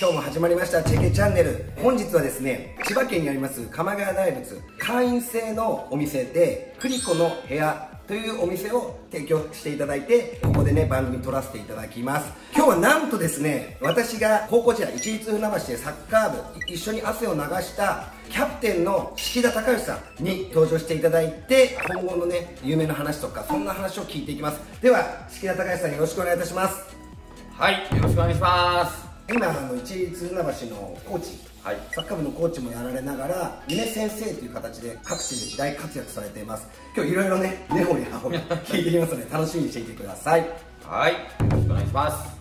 今日も始まりましたチェケチャンネル。本日はですね、千葉県にあります鎌ヶ谷大仏会員制のお店でクリコの部屋というお店を提供していただいて、ここでね番組撮らせていただきます。今日はなんとですね、私が高校時代市立船橋でサッカー部一緒に汗を流したキャプテンの敷田孝之さんに登場していただいて、今後のね有名な話とかそんな話を聞いていきます。では敷田孝之さん、よろしくお願いいたします。 はい、よろしくお願いします。 今市立船橋のコーチ、はい、サッカー部のコーチもやられながら夢先生という形で各地で大活躍されています。今日いろいろね根掘り葉掘り聞いていきますので楽しみにしていてください。 はい、よろしくお願いします。